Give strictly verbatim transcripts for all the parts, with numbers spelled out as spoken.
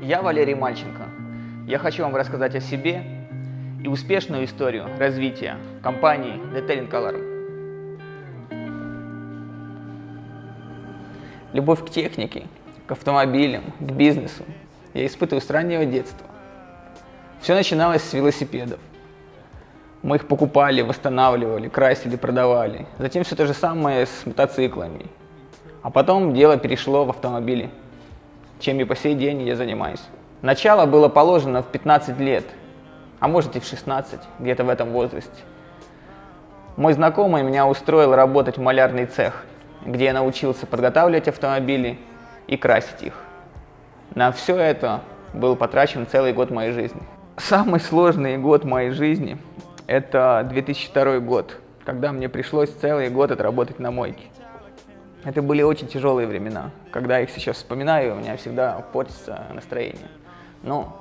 Я Валерий Мальченко. Я хочу вам рассказать о себе и успешную историю развития компании Detailing Alarm. Любовь к технике, к автомобилям, к бизнесу я испытываю с раннего детства. Все начиналось с велосипедов. Мы их покупали, восстанавливали, красили, продавали. Затем все то же самое с мотоциклами. А потом дело перешло в автомобили, чем и по сей день я занимаюсь. Начало было положено в пятнадцать лет, а может и в шестнадцать, где-то в этом возрасте. Мой знакомый меня устроил работать в малярный цех, где я научился подготавливать автомобили и красить их. На все это был потрачен целый год моей жизни. Самый сложный год моей жизни – это две тысячи второй год, когда мне пришлось целый год отработать на мойке. Это были очень тяжелые времена. Когда я их сейчас вспоминаю, у меня всегда портится настроение. Но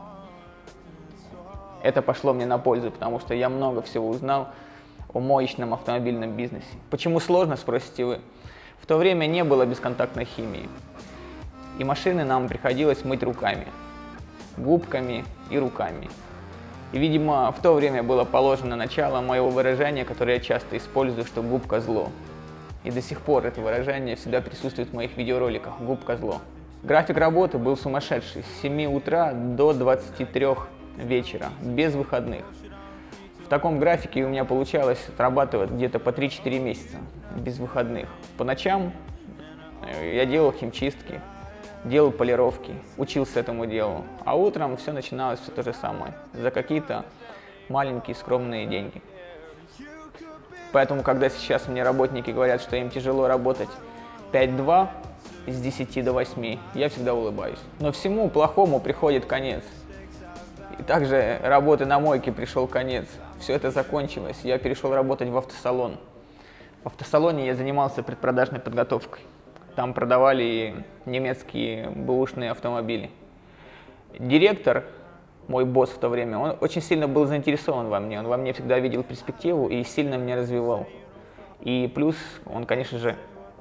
это пошло мне на пользу, потому что я много всего узнал о моечном автомобильном бизнесе. Почему сложно, спросите вы? В то время не было бесконтактной химии, и машины нам приходилось мыть руками, губками и руками. И, видимо, в то время было положено начало моего выражения, которое я часто использую, что губка зло. И до сих пор это выражение всегда присутствует в моих видеороликах «Губка зло». График работы был сумасшедший, с семи утра до двадцати трёх вечера, без выходных. В таком графике у меня получалось отрабатывать где-то по три-четыре месяца, без выходных. По ночам я делал химчистки, делал полировки, учился этому делу, а утром все начиналось все то же самое, за какие-то маленькие скромные деньги. Поэтому, когда сейчас мне работники говорят, что им тяжело работать пять-два с десяти до восьми, я всегда улыбаюсь. Но всему плохому приходит конец. И также работы на мойке пришел конец. Все это закончилось. Я перешел работать в автосалон. В автосалоне я занимался предпродажной подготовкой. Там продавали немецкие бэушные автомобили. Директор, мой босс в то время, он очень сильно был заинтересован во мне. Он во мне всегда видел перспективу и сильно меня развивал. И плюс он, конечно же,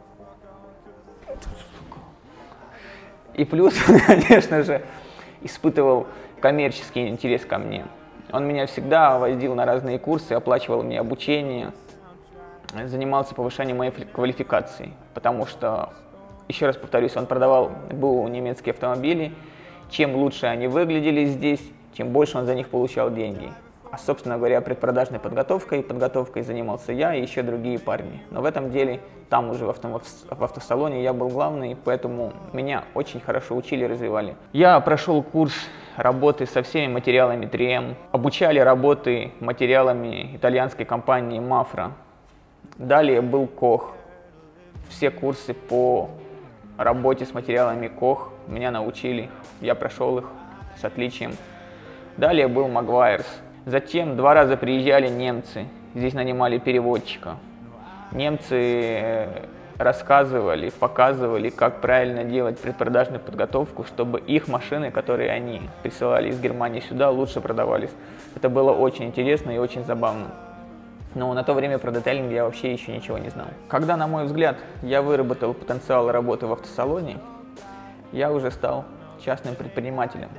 и плюс, конечно же, испытывал коммерческий интерес ко мне. Он меня всегда возил на разные курсы, оплачивал мне обучение, занимался повышением моей квалификации, потому что, еще раз повторюсь, он продавал БУ немецкие автомобили. Чем лучше они выглядели здесь, тем больше он за них получал деньги. А, собственно говоря, предпродажной подготовкой, подготовкой занимался я и еще другие парни. Но в этом деле, там уже в, авто, в автосалоне я был главный, поэтому меня очень хорошо учили и развивали. Я прошел курс работы со всеми материалами три эм, обучали работы материалами итальянской компании Мафра. Далее был Кох. Все курсы по работе с материалами Кох меня научили, я прошел их с отличием. Далее был Магуайрс. Затем два раза приезжали немцы, здесь нанимали переводчика. Немцы рассказывали, показывали, как правильно делать предпродажную подготовку, чтобы их машины, которые они присылали из Германии сюда, лучше продавались. Это было очень интересно и очень забавно. Но на то время про детейлинг я вообще еще ничего не знал. Когда, на мой взгляд, я выработал потенциал работы в автосалоне, я уже стал частным предпринимателем.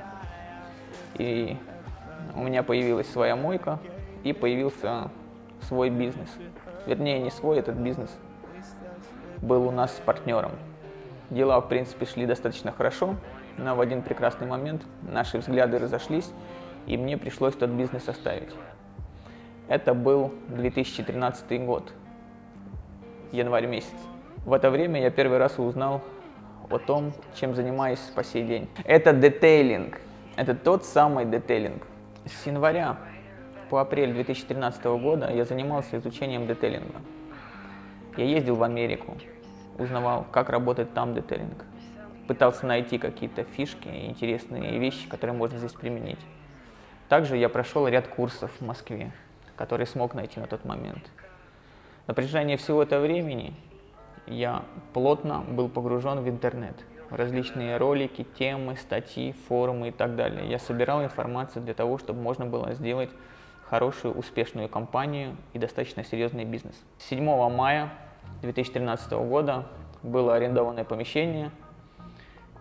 И у меня появилась своя мойка и появился свой бизнес. Вернее, не свой, этот бизнес был у нас с партнером. Дела, в принципе, шли достаточно хорошо, но в один прекрасный момент наши взгляды разошлись, и мне пришлось тот бизнес оставить. Это был две тысячи тринадцатый год, январь месяц. В это время я первый раз узнал о том, чем занимаюсь по сей день. Это детейлинг. Это тот самый детейлинг. С января по апрель две тысячи тринадцатого года я занимался изучением детейлинга. Я ездил в Америку, узнавал, как работает там детейлинг. Пытался найти какие-то фишки, интересные вещи, которые можно здесь применить. Также я прошел ряд курсов в Москве, который смог найти на тот момент. На протяжении всего этого времени я плотно был погружен в интернет, в различные ролики, темы, статьи, форумы и так далее. Я собирал информацию для того, чтобы можно было сделать хорошую, успешную компанию и достаточно серьезный бизнес. седьмого мая две тысячи тринадцатого года было арендованное помещение,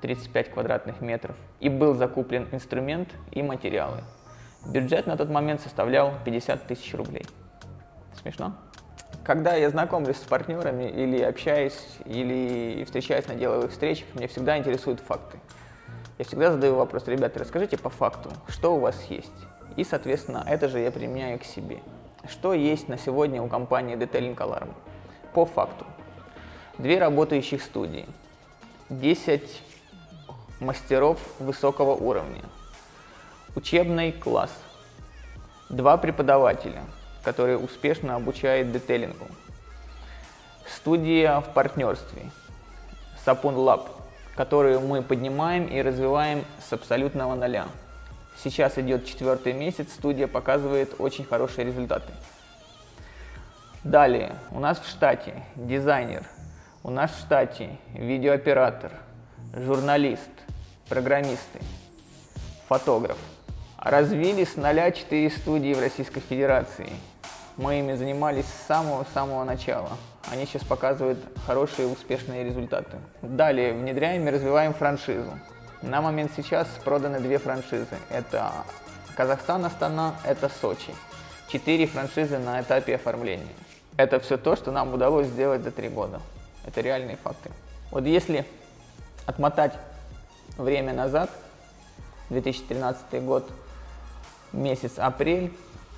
тридцать пять квадратных метров, и был закуплен инструмент и материалы. Бюджет на тот момент составлял пятьдесят тысяч рублей. Смешно? Когда я знакомлюсь с партнерами или общаюсь, или встречаюсь на деловых встречах, меня всегда интересуют факты. Я всегда задаю вопрос: ребята, расскажите по факту, что у вас есть. И, соответственно, это же я применяю к себе. Что есть на сегодня у компании Detailing Alarm? По факту. Две работающих студии, десять мастеров высокого уровня, учебный класс, два преподавателя, которые успешно обучают детейлингу, студия в партнерстве, Sapun Lab, которую мы поднимаем и развиваем с абсолютного нуля. Сейчас идет четвертый месяц, студия показывает очень хорошие результаты. Далее, у нас в штате дизайнер, у нас в штате видеооператор, журналист, программисты, фотограф. Развили с нуля четыре студии в Российской Федерации. Мы ими занимались с самого-самого начала. Они сейчас показывают хорошие успешные результаты. Далее, внедряем и развиваем франшизу. На момент сейчас проданы две франшизы. Это Казахстан, Астана, это Сочи. Четыре франшизы на этапе оформления. Это все то, что нам удалось сделать за три года. Это реальные факты. Вот если отмотать время назад, две тысячи тринадцатый год, месяц апрель,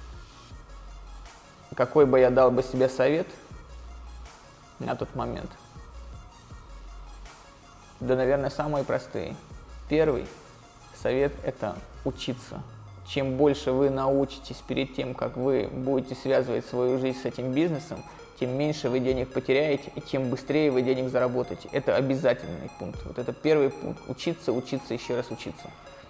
какой бы я дал бы себе совет на тот момент? Да, наверное, самые простые. Первый совет – это учиться. Чем больше вы научитесь перед тем, как вы будете связывать свою жизнь с этим бизнесом, тем меньше вы денег потеряете и тем быстрее вы денег заработаете. Это обязательный пункт. Вот это первый пункт. Учиться, учиться, еще раз учиться.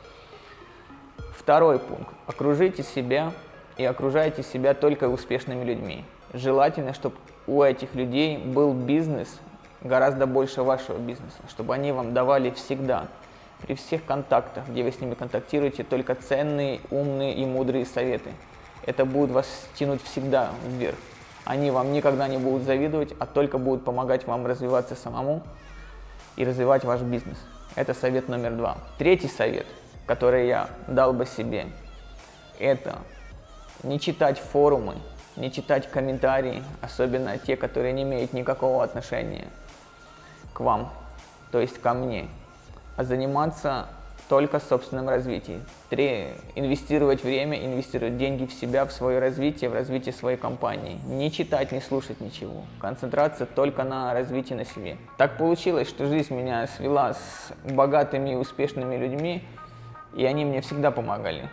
Второй пункт. Окружите себя и окружайте себя только успешными людьми. Желательно, чтобы у этих людей был бизнес гораздо больше вашего бизнеса, чтобы они вам давали всегда, при всех контактах, где вы с ними контактируете, только ценные, умные и мудрые советы. Это будет вас тянуть всегда вверх. Они вам никогда не будут завидовать, а только будут помогать вам развиваться самому и развивать ваш бизнес. Это совет номер два. Третий совет, который я дал бы себе, это не читать форумы, не читать комментарии, особенно те, которые не имеют никакого отношения к вам, то есть ко мне, а заниматься только собственным развитием. Три. Инвестировать время, инвестировать деньги в себя, в свое развитие, в развитие своей компании. Не читать, не слушать ничего. Концентрация только на развитии на себе. Так получилось, что жизнь меня свела с богатыми и успешными людьми, и они мне всегда помогали.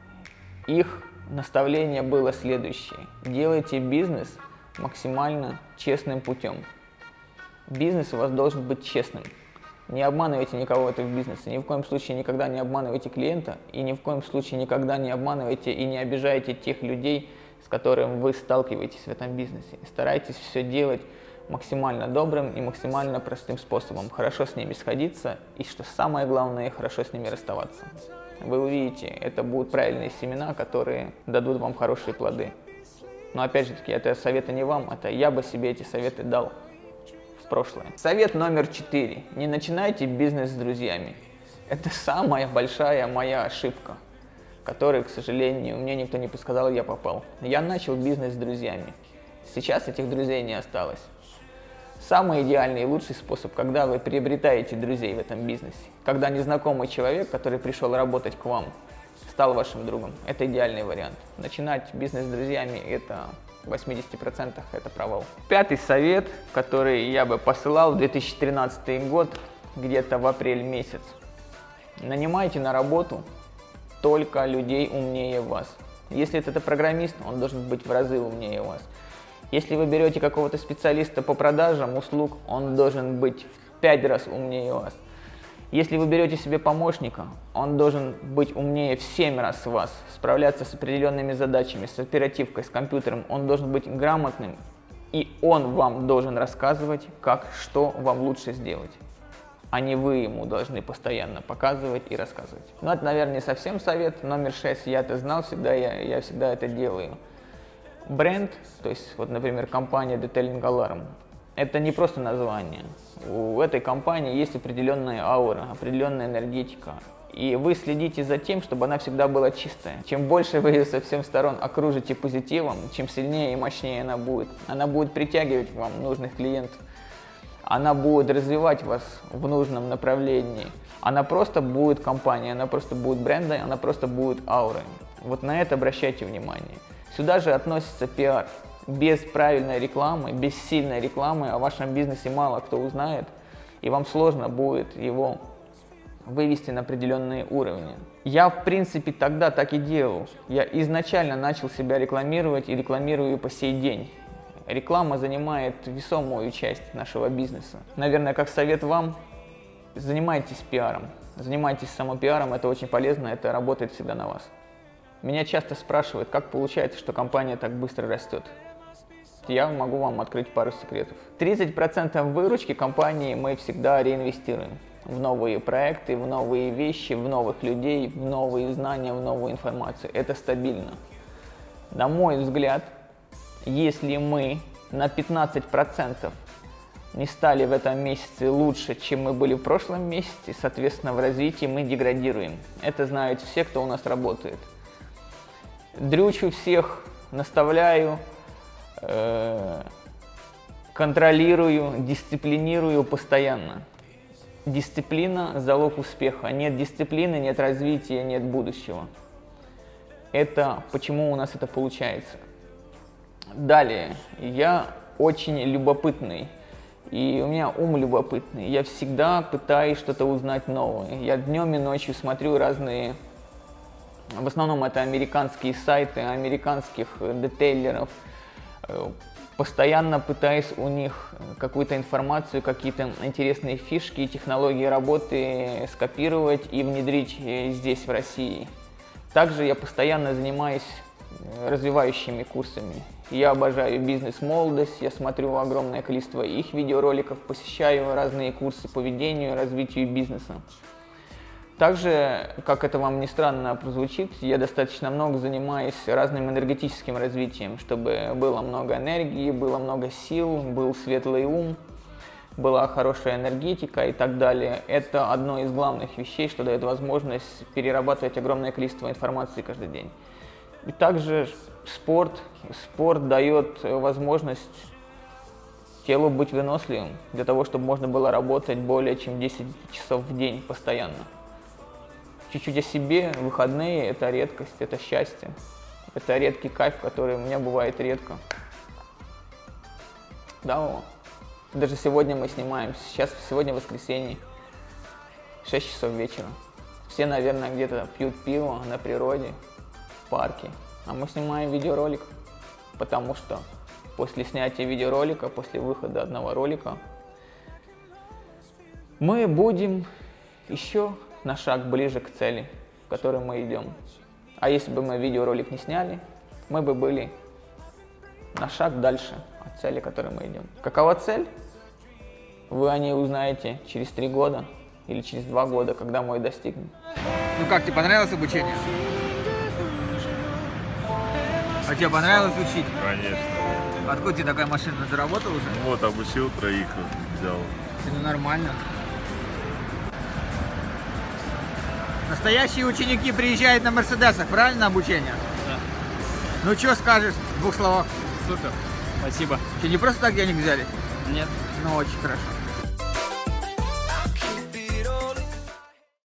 Их наставление было следующее. Делайте бизнес максимально честным путем. Бизнес у вас должен быть честным. Не обманывайте никого в этом бизнесе, ни в коем случае никогда не обманывайте клиента, и ни в коем случае никогда не обманывайте и не обижайте тех людей, с которыми вы сталкиваетесь в этом бизнесе. Старайтесь все делать максимально добрым и максимально простым способом. Хорошо с ними сходиться и, что самое главное, хорошо с ними расставаться. Вы увидите, это будут правильные семена, которые дадут вам хорошие плоды. Но опять же таки, это советы не вам, это я бы себе эти советы дал в прошлое. Совет номер четыре. Не начинайте бизнес с друзьями. Это самая большая моя ошибка, которую, к сожалению, мне никто не подсказал, и я попал. Я начал бизнес с друзьями. Сейчас этих друзей не осталось. Самый идеальный и лучший способ, когда вы приобретаете друзей в этом бизнесе, когда незнакомый человек, который пришел работать к вам, стал вашим другом. Это идеальный вариант. Начинать бизнес с друзьями – это в восьмидесяти процентах это провал. Пятый совет, который я бы посылал в две тысячи тринадцатый год, где-то в апрель месяц. Нанимайте на работу только людей умнее вас. Если это программист, он должен быть в разы умнее вас. Если вы берете какого-то специалиста по продажам услуг, он должен быть в пять раз умнее вас. Если вы берете себе помощника, он должен быть умнее в семь раз вас, справляться с определенными задачами, с оперативкой, с компьютером. Он должен быть грамотным, и он вам должен рассказывать, как, что вам лучше сделать, а не вы ему должны постоянно показывать и рассказывать. Ну, это, наверное, не совсем совет. Номер шесть. Я это знал всегда, я, я всегда это делаю. Бренд, то есть, вот, например, компания Detailing Alarm, Это не просто название. У этой компании есть определенная аура, определенная энергетика. И вы следите за тем, чтобы она всегда была чистая. Чем больше вы ее со всех сторон окружите позитивом, чем сильнее и мощнее она будет. Она будет притягивать вам нужных клиентов. Она будет развивать вас в нужном направлении. Она просто будет компанией, она просто будет брендом, она просто будет аурой. Вот на это обращайте внимание. Сюда же относится пиар. Без правильной рекламы, без сильной рекламы о вашем бизнесе мало кто узнает, и вам сложно будет его вывести на определенные уровни. Я, в принципе, тогда так и делал. Я изначально начал себя рекламировать и рекламирую по сей день. Реклама занимает весомую часть нашего бизнеса. Наверное, как совет вам, занимайтесь пиаром. Занимайтесь самопиаром, это очень полезно, это работает всегда на вас. Меня часто спрашивают, как получается, что компания так быстро растет. Я могу вам открыть пару секретов. тридцать процентов выручки компании мы всегда реинвестируем в новые проекты, в новые вещи, в новых людей, в новые знания, в новую информацию. Это стабильно. На мой взгляд, если мы на пятнадцать процентов не стали в этом месяце лучше, чем мы были в прошлом месяце, соответственно, в развитии мы деградируем. Это знают все, кто у нас работает. Дрючу всех, наставляю, э, контролирую, дисциплинирую постоянно. Дисциплина – залог успеха. Нет дисциплины, нет развития, нет будущего. Это почему у нас это получается. Далее, я очень любопытный, и у меня ум любопытный. Я всегда пытаюсь что-то узнать новое. Я днем и ночью смотрю разные, в основном это американские сайты, американских детейлеров. Постоянно пытаюсь у них какую-то информацию, какие-то интересные фишки, технологии работы скопировать и внедрить здесь, в России. Также я постоянно занимаюсь развивающими курсами. Я обожаю бизнес-молодость, я смотрю огромное количество их видеороликов, посещаю разные курсы по ведению, развитию бизнеса. Также, как это вам ни странно прозвучит, я достаточно много занимаюсь разным энергетическим развитием, чтобы было много энергии, было много сил, был светлый ум, была хорошая энергетика и так далее. Это одно из главных вещей, что дает возможность перерабатывать огромное количество информации каждый день. И также спорт. Спорт дает возможность телу быть выносливым, для того, чтобы можно было работать более чем десять часов в день постоянно. Чуть-чуть о себе, выходные – это редкость, это счастье. Это редкий кайф, который у меня бывает редко. Да, о. Даже сегодня мы снимаем, сейчас сегодня воскресенье, шесть часов вечера. Все, наверное, где-то пьют пиво на природе, в парке. А мы снимаем видеоролик, потому что после снятия видеоролика, после выхода одного ролика, мы будем еще на шаг ближе к цели, к которой мы идем. А если бы мы видеоролик не сняли, мы бы были на шаг дальше от цели, к которой мы идем. Какова цель? Вы о ней узнаете через три года или через два года, когда мы ее достигнем. Ну как, тебе понравилось обучение? А тебе понравилось учить? Конечно. Откуда тебе такая машина? Заработал уже? Вот, обучил троих, взял. Ну нормально. Настоящие ученики приезжают на Мерседесах, правильно, на обучение? Да. Ну что скажешь в двух словах? Супер. Спасибо. Что, не просто так денег взяли? Нет. Ну очень хорошо.